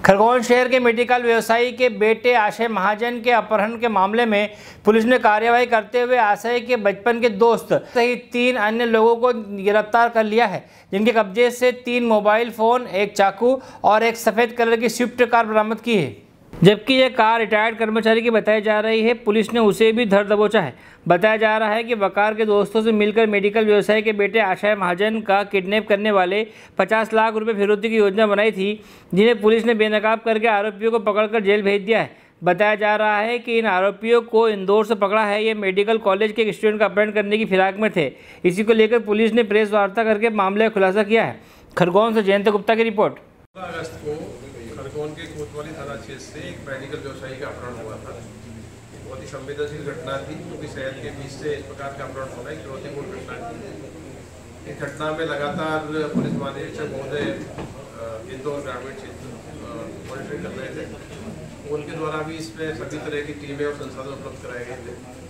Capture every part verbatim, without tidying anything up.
खरगोन शहर के मेडिकल व्यवसायी के बेटे आशय महाजन के अपहरण के मामले में पुलिस ने कार्रवाई करते हुए आशय के बचपन के दोस्त सहित तीन अन्य लोगों को गिरफ्तार कर लिया है, जिनके कब्जे से तीन मोबाइल फोन, एक चाकू और एक सफ़ेद कलर की स्विफ्ट कार बरामद की है। जबकि यह कार रिटायर्ड कर्मचारी की बताई जा रही है। पुलिस ने उसे भी धर दबोचा है। बताया जा रहा है कि वकार के दोस्तों से मिलकर मेडिकल व्यवसायी के बेटे आशय महाजन का किडनैप करने वाले पचास लाख रुपए फिरौती की योजना बनाई थी, जिन्हें पुलिस ने बेनकाब करके आरोपियों को पकड़कर जेल भेज दिया है। बताया जा रहा है कि इन आरोपियों को इंदौर से पकड़ा है। ये मेडिकल कॉलेज के एक स्टूडेंट का अपहरण करने की फिराक में थे। इसी को लेकर पुलिस ने प्रेस वार्ता करके मामले का खुलासा किया है। खरगोन से जयंत गुप्ता की रिपोर्ट। अगस्त को खरगोन के कोतवाली थाना क्षेत्र से एक मेडिकल व्यवसायी का अपहरण हुआ था। बहुत ही संवेदनशील घटना थी, क्योंकि शहर के बीच से इस प्रकार का अपहरण होना एक चुनौतीपूर्ण घटना थी। इस घटना में लगातार पुलिस महानिरीक्षक महोदय इंदौर ग्रामीण क्षेत्र मॉनिटरिंग कर रहे थे। उनके द्वारा भी इसमें सभी तरह की टीमें और संसाधन उपलब्ध कराए गए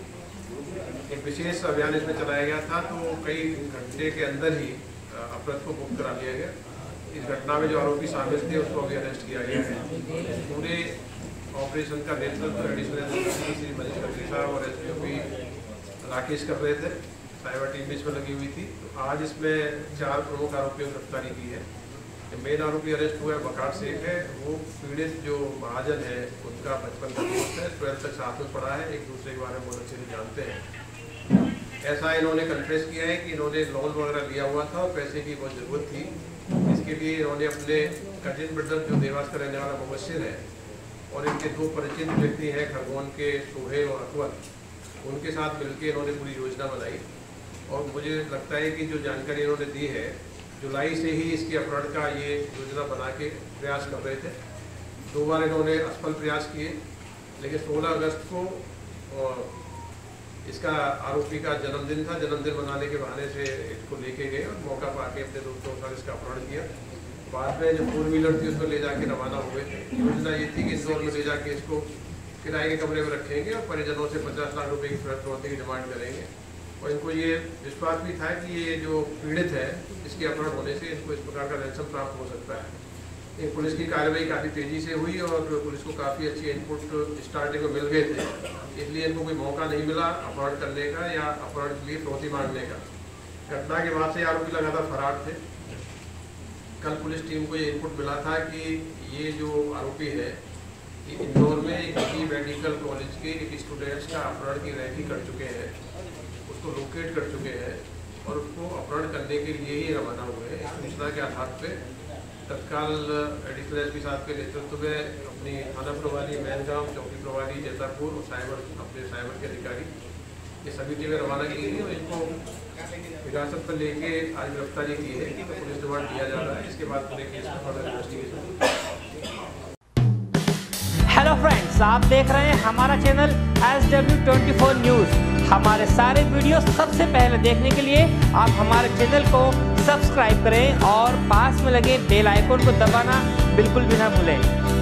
थे। एक विशेष अभियान इसमें चलाया गया था, तो कई घंटे के अंदर ही अपराध को मुक्त करा लिया गया। इस घटना में जो आरोपी शामिल थे उसको अभी अरेस्ट किया गया है। पूरे ऑपरेशन का नेतृत्व एडिशनल श्री मनीष खत्री साहब और एसपीओपी राकेश कर रहे थे। साइबर टीम भी इसमें लगी हुई थी। तो आज इसमें चार प्रमुख आरोपियों की गिरफ्तारी की है। मेन आरोपी अरेस्ट हुआ है वकार शेख है। वो पीड़ित जो महाजन है उनका बचपन का दोस्त है, ट्वेल्थ तक साथ में पढ़ा है, एक दूसरे के बारे में बहुत अच्छे से जानते हैं। ऐसा इन्होंने कन्फेस किया है कि इन्होंने लोन वगैरह लिया हुआ था और पैसे की बहुत ज़रूरत थी। इसके लिए इन्होंने अपने कजिन ब्रदर जो देवास का रहने वाला मुबशिर है और इनके दो परिचित व्यक्ति हैं खरगोन के सोहेल और अकबर, उनके साथ मिलकर इन्होंने पूरी योजना बनाई। और मुझे लगता है कि जो जानकारी इन्होंने दी है, जुलाई से ही इसके अपहरण का ये योजना बना के प्रयास कर रहे थे। दो बार इन्होंने असफल प्रयास किए, लेकिन सोलह अगस्त को इसका आरोपी का जन्मदिन था। जन्मदिन मनाने के बहाने से इसको लेके गए और मौका पाके अपने दोस्तों के साथ इसका अपहरण किया। बाद में जो फोर व्हीलर थी उसमें ले जाके रवाना हुए थे। योजना ये थी कि इंदौर में ले जाके इसको किराए के कमरे में रखेंगे और परिजनों से पचास लाख रुपए की फिरौती की डिमांड करेंगे। और इनको ये विश्वास भी था कि ये जो पीड़ित है इसके अपहरण होने से इनको इस प्रकार का रैंसम प्राप्त हो सकता है। एक पुलिस की कार्रवाई काफ़ी तेज़ी से हुई और पुलिस को काफ़ी अच्छी इनपुट स्टार्टिंग में मिल गए थे, इसलिए इनको कोई मौका नहीं मिला अपहरण करने का या अपहरण के लिए फिरौती मांगने का। घटना के बाद से आरोपी लगातार फरार थे। कल पुलिस टीम को ये इनपुट मिला था कि ये जो आरोपी है ये इंदौर में एक मेडिकल कॉलेज के एक स्टूडेंट्स का अपहरण की रैकी कर चुके हैं, उसको लोकेट कर चुके हैं और उसको अपहरण करने के लिए ही रवाना हुए हैं। इस सूचना के आधार पर तत्काल एडिशनल एसपी साहब के नेतृत्व में अपनी थाना प्रभारी मैनगांव, चौकी प्रभारी जैतापुर और साइबर अपने साइबर के अधिकारी ये सभी टीमें रवाना की गई और इनको हिरासत पर लेके आज गिरफ्तारी की है। तो पुलिस रिमांड दिया जा रहा है। इसके बाद पूरे केस का फर्दर इन्वेस्टिगेशन। हेलो फ्रेंड्स, आप देख रहे हैं हमारा channel S W twenty four news. हमारे सारे वीडियो सबसे पहले देखने के लिए आप हमारे चैनल को सब्सक्राइब करें और पास में लगे बेल आइकन को दबाना बिल्कुल भी ना भूलें।